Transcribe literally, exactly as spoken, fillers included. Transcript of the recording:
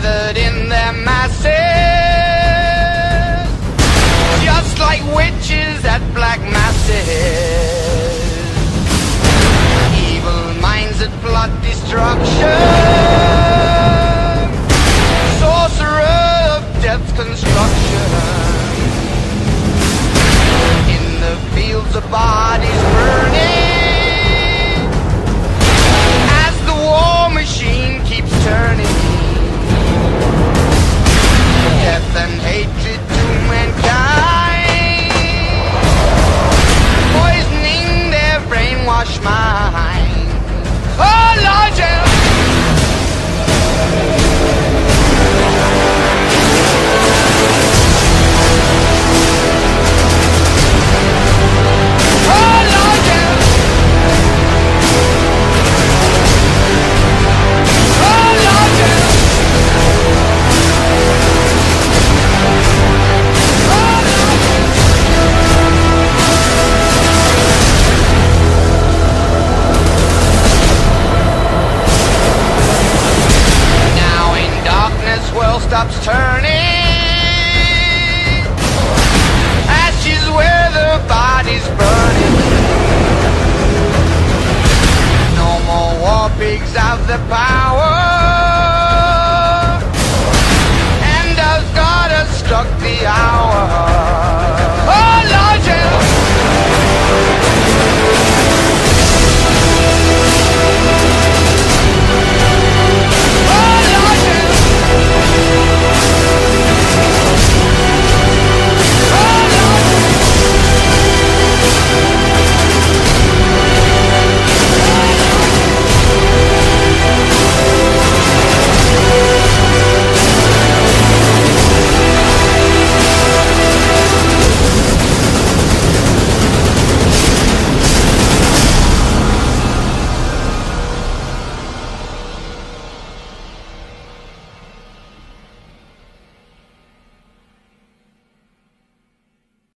gathered in their masses, just like witches at black masses. Evil minds that plot destruction, sorcerer of death's construction. In the fields of bodies burning, as the war machine keeps turning. Death and hatred to mankind, poisoning their brainwashed mind. Oh Lord, yeah. Stops turning, ashes where the body's burning. No more war pigs have the power, and as God has struck the hour.